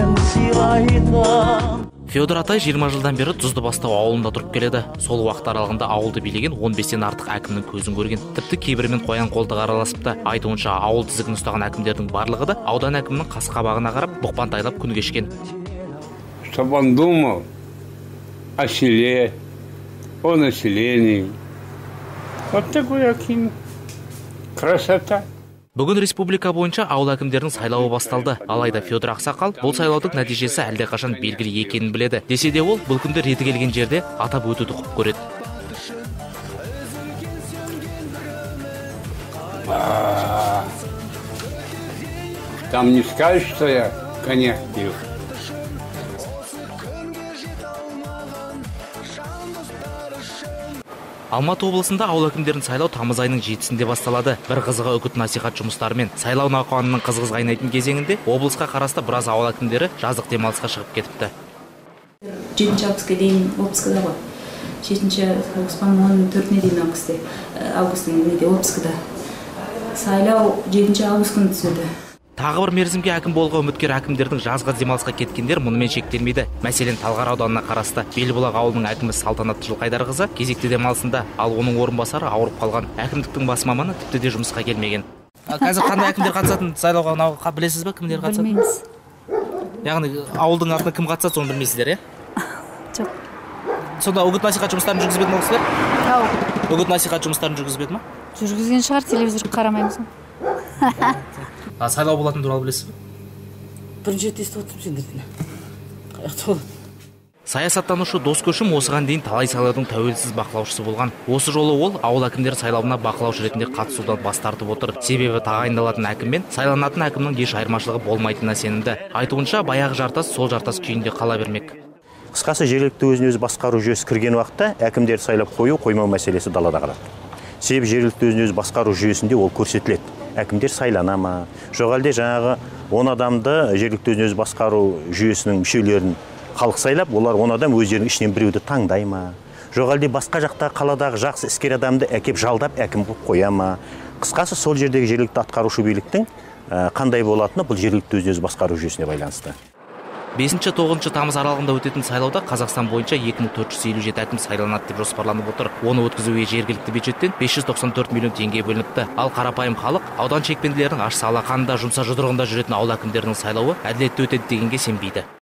мен сыйлайтын. Федор Атай 20 жылдан бері Тұзды Бастау ауылында тұрып келеді. Сол уақыт аралығында ауылды билеген 15-тен артық әкімнің көзін көрген. Тіпті кейбірімен қоян қолтық араласыпты. Айтуынша ауыл тізігін ұстаған әкімдердің барлығы да аудан әкімінің қас-қабағына қарап бұқпантайлап күн кешкен. Чтобы он думал о селе, о населении. Вот такой аким. Красота. Бүгін республика бойынша ауыл әкімдерінің сайлауы басталды. Алайда Федор Ақсақал бұл сайлаудың нәтижесі әлдеқашан белгілі екенін біледі. Десе де ол бұл күнде реті келген жерде атап өтуді құп көреді. Там не скажешь, что я коньяк пил. Алматы облысында ауыл әкімдерін сайлау тамыз айының 7-сінде басталады. Бір қызығы үгіт насихат жұмыстарымен сайлау науқанының қызғыз қайнайтын кезеңінде облысқа қарасты біраз ауыл әкімдері жаздық демалысқа шығып кетіпті. 7 августқа дейін отпускада ғой. 7 августың 14-не дейін августың отпускада. Сайлау 7 август күні түседі. Тағы бір мерзімге әкім болуға үміткер әкімдердің жазғы демалысқа кеткендер мұнымен шектелмейді. Мәселен, Талғар ауданына қарасты Белбұлақ ауылының әкімі Салтанатты Жылқайдарқызы кезекті демалысында, ал оның орынбасары ауырып қалған. Әкімдіктің бас маманы тіпті де жұмысқа келмеген. Қазір қандай әкімдер қатысатын сайлауға науқанға білесіз бе, кімдер қатысады? Білмейміз. Яғни ауылдың атына кім қатысады, соны білмейсіздер, Жоқ. Сонда үгіт насихат жұмыстарын жүргізбеді ме сіздер? Үгіт насихат жұмыстарын жүргізбеді ме? Жүргізген шығар, телевизор қарамаймыз. Сайлау болатын туралы білесіз бе? Бірінші рет естіп отырмын сендерден. Қаяқта болады? Саясаттанушы Дос Көшім осыған дейін талай сайлаудың тәуелсіз бақылаушысы болған. Осы жолы ол ауыл әкімдері сайлауына бақылаушы ретінде қатысудан бас тартып отыр. Себебі тағайындалатын әкім мен сайланатын әкімнің еш айырмашылығы болмайтынына сенімді. Айтуынша баяғы жартас сол жартас күйінде қала бермек. Қысқасы, жергілікті өзін-өзі басқару жүйесі кірген уақытта әкімдер сайлап қою, қоймау мәселесі далада қалады. Себебі жергілікті өзін-өзі басқару жүйесінде ол көрсетіледі. Әкімдер сайлана ма? Жоқ әлде жаңағы 10 адамды жергілікті өзін-өзі басқару жүйесінің мүшелерін халық сайлап, олар 10 адам өздерінің ішінен біреуді таңдай ма? Жоқ әлде басқа жақта қаладағы жақсы іскер адамды әкеп жалдап әкім қылып қоя ма? Қысқасы, сол жердегі жергілікті атқарушы биліктің қандай болатыны бұл жергілікті өзін-өзі басқару жүйесіне байланысты. 5-9 тамыз аралығында өтетін сайлауда Қазақстан бойынша 2457 әкім сайланады деп жоспарланып отыр. Оны өткізуге жергілікті бюджеттен 594 миллион теңге бөлініпті. Ал қарапайым халық аудан шекпенділерінің аш алақанында жұмса жұдырығында жүретін ауыл әкімдерінің сайлауы әділетті өтеді дегенге сенбейді.